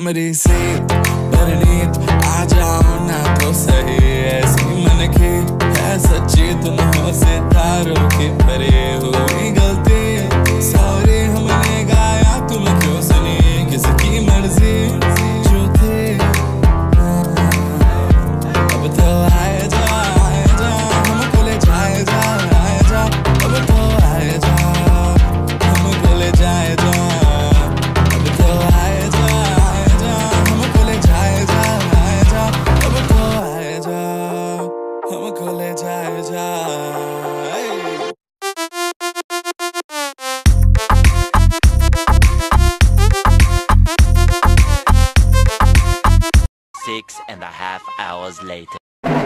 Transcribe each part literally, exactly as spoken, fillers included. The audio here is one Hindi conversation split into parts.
मेरी सीट परनीत आ जाओ ना तो सही, ऐसी मन की है सच्ची तुम हो सितारों की परी। हुई गलती सॉरी हमने गाया तुम क्यों सुनी, किसकी मर्जी जो थी। अब तो आए जा आए जा हमको ले जाए जा आए जा, अब तो आए जा हमको ले जाए जा, अब तो आए जा आए जा हमको ले जाए जा आए जा, अब तो आए जा हमको ले जाए जा। Six and a half hours later.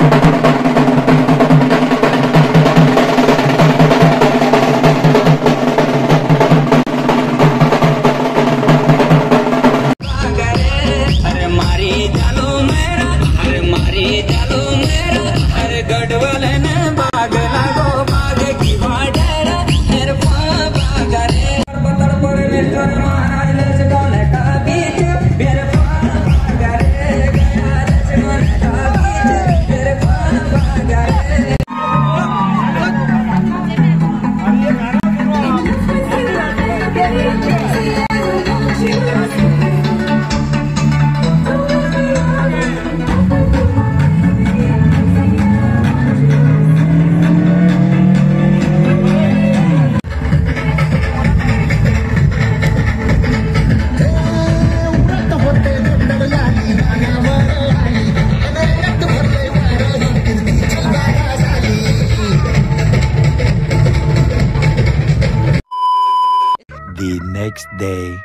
The next day.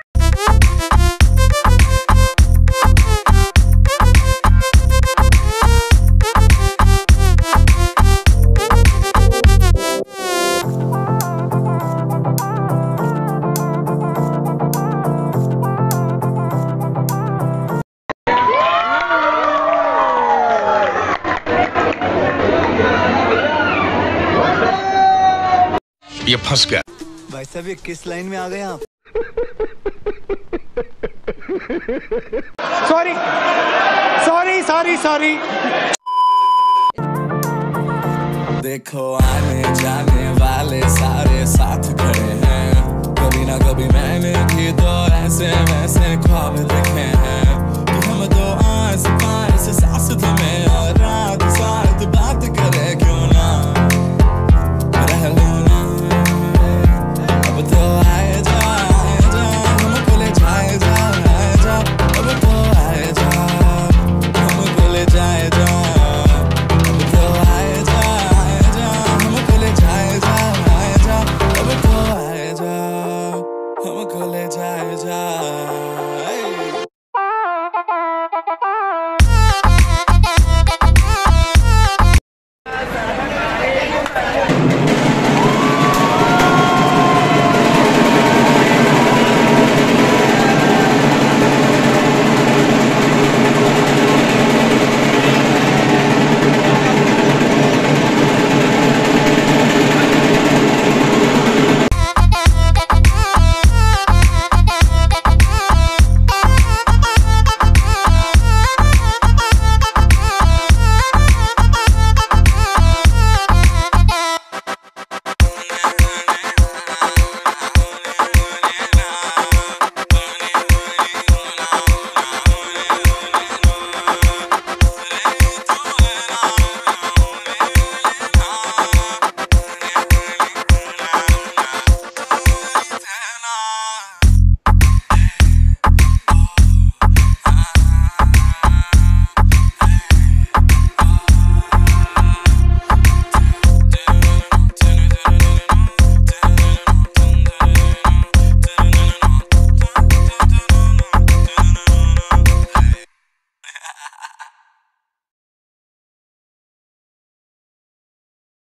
ये फंस गया। भाई साहब ये किस लाइन में आ गए आप? Sorry sorry sorry sorry. देखो आने जाने वाले सारे साथ खड़े हैं, कभी ना कभी मैंने भी तो ऐसे वैसे ख्वाब देखे।